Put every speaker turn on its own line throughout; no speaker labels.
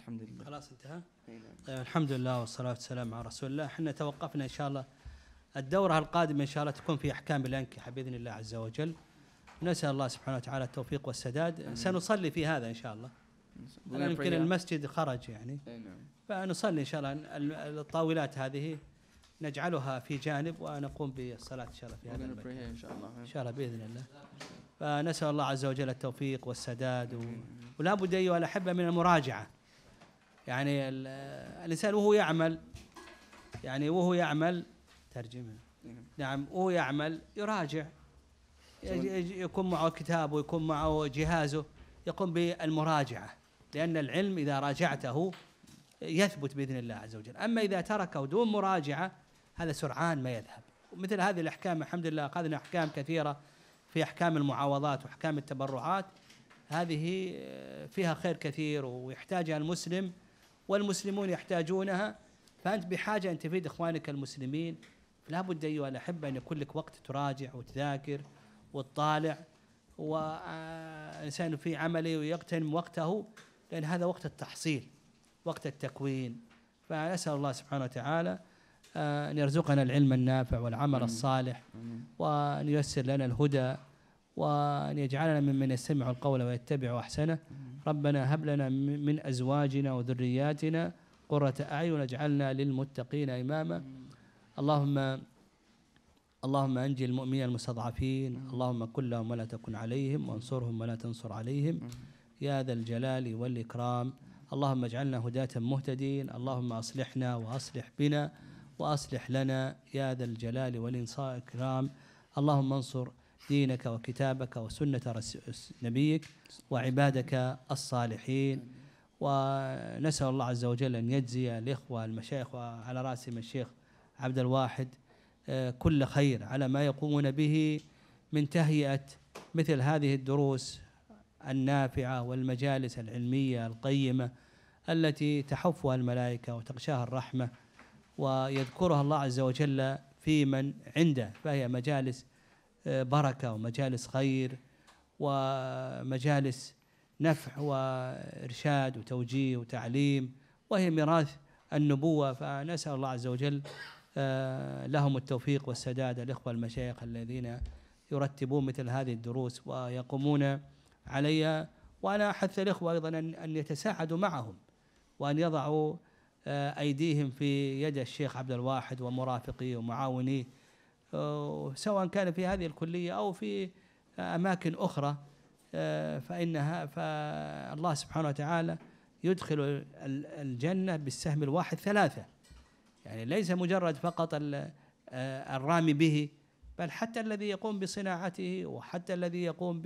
الحمد لله.
خلاص انتهى. طيب الحمد لله والصلاة والسلام على رسول الله. احنا توقفنا إن شاء الله الدورة القادمة إن شاء الله تكون في أحكام الأنكحة بإذن الله عز وجل. نسأل الله سبحانه وتعالى التوفيق والسداد. سنصلي في هذا إن شاء الله. يمكن المسجد خرج يعني. فنصلي إن شاء الله الطاولات هذه نجعلها في جانب ونقوم بالصلاة إن شاء الله في هذا المكان إن شاء الله بإذن الله. فنسأل الله عز وجل التوفيق والسداد ولا بد أيها الأحبة من المراجعة. يعني الإنسان وهو يعمل ترجمة. نعم وهو يعمل يراجع، يكون معه كتاب ويكون معه جهازه يقوم بالمراجعة، لأن العلم إذا راجعته يثبت بإذن الله عز وجل. أما إذا تركه دون مراجعة هذا سرعان ما يذهب. ومثل هذه الأحكام الحمد لله أخذنا أحكام كثيرة في أحكام المعاوضات وأحكام التبرعات، هذه فيها خير كثير ويحتاجها المسلم والمسلمون يحتاجونها. فأنت بحاجة أن تفيد إخوانك المسلمين. لا بد أيها الأحبة أن يكون لك وقت تراجع وتذاكر وتطالع، وإنسان في عمله ويغتنم وقته، لأن هذا وقت التحصيل وقت التكوين. فنسأل الله سبحانه وتعالى أن يرزقنا العلم النافع والعمل الصالح، وأن ييسر لنا الهدى، وأن يجعلنا ممن يستمع القول ويتبع أحسنه. ربنا هب لنا من أزواجنا وذرياتنا قرة أعين واجعلنا للمتقين إماما. اللهم أنجي المؤمنين المستضعفين، اللهم كن لهم ولا تكن عليهم، وانصرهم ولا تنصر عليهم يا ذا الجلال والإكرام. اللهم اجعلنا هداة مهتدين، اللهم أصلحنا وأصلح بنا وأصلح لنا يا ذا الجلال والإكرام. اللهم انصر دينك وكتابك وسنة نبيك وعبادك الصالحين. ونسأل الله عز وجل أن يجزي الإخوة المشايخ وعلى رأسهم الشيخ عبد الواحد كل خير على ما يقومون به من تهيئة مثل هذه الدروس النافعة والمجالس العلمية القيمة التي تحفها الملائكة وتغشاها الرحمة ويذكرها الله عز وجل في من عنده. فهي مجالس بركة ومجالس خير ومجالس نفع وإرشاد وتوجيه وتعليم، وهي ميراث النبوة. فنسأل الله عز وجل لهم التوفيق والسداد، الإخوة المشايخ الذين يرتبون مثل هذه الدروس ويقومون عليها. وأنا أحث الإخوة أيضا أن يتساعدوا معهم وأن يضعوا أيديهم في يد الشيخ عبد الواحد ومرافقيه ومعاونيه، سواء كان في هذه الكلية أو في أماكن أخرى. فالله سبحانه وتعالى يدخل الجنة بالسهم الواحد 3، يعني ليس مجرد فقط الرامي به، بل حتى الذي يقوم بصناعته وحتى الذي يقوم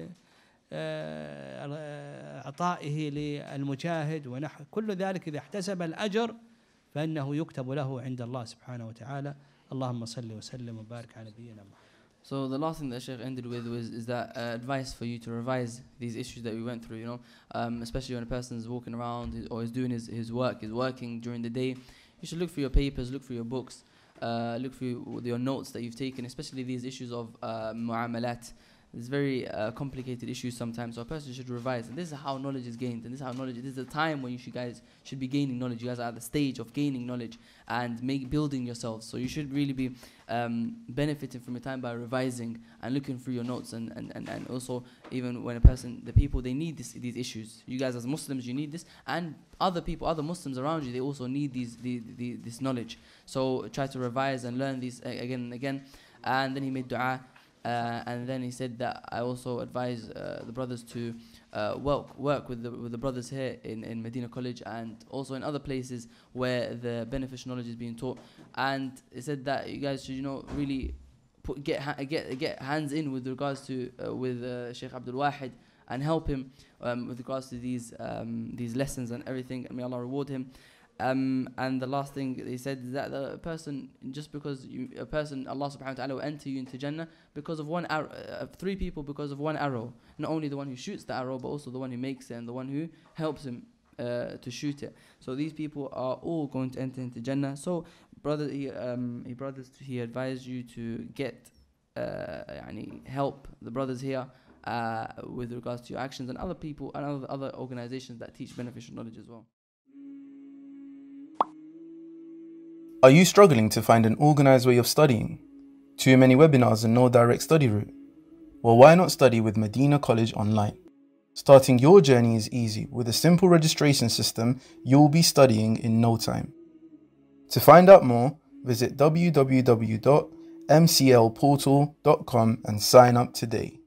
بإعطائه للمجاهد ونحو كل ذلك. إذا احتسب الأجر فإنه يكتب له عند الله سبحانه وتعالى. اللهم صل وسلم وبارك على نبينا محمد.
So the last thing that Shaykh ended with is that advice for you to revise these issues that we went through, you know, especially when a person is walking around or is doing his work, is working during the day. You should look for your papers, look for your books, look for your notes that you've taken, especially these issues of mu'amalat. It's very complicated issues sometimes, so a person should revise. And this is how knowledge is gained, and this is the time when you guys should be gaining knowledge. You guys are at the stage of gaining knowledge and building yourselves. So you should really be benefiting from your time by revising and looking through your notes, and also even when the people, they need these issues. You guys as Muslims, you need this, and other Muslims around you, they also need this knowledge. So try to revise and learn these again and again. And then he made dua. And then he said that I also advise the brothers to work with the brothers here in Madinah College and also in other places where the beneficial knowledge is being taught. And he said that you guys should, really get hands in with regards to with Shaykh Abdul Wahid and help him with regards to these lessons and everything. And may Allah reward him. And the last thing he said is that the person, just because Allah subhanahu wa ta'ala will enter you into Jannah because of one arrow, 3 people because of one arrow. Not only the one who shoots the arrow, but also the one who makes it and the one who helps him to shoot it. So these people are all going to enter into Jannah. So he advised you to get help the brothers here with regards to your actions and other people and other organizations that teach beneficial knowledge as well.
Are you struggling to find an organized way of studying? Too many webinars and no direct study route? Well, why not study with Madinah College online? Starting your journey is easy. With a simple registration system, you'll be studying in no time. To find out more, visit www.mclportal.com and sign up today.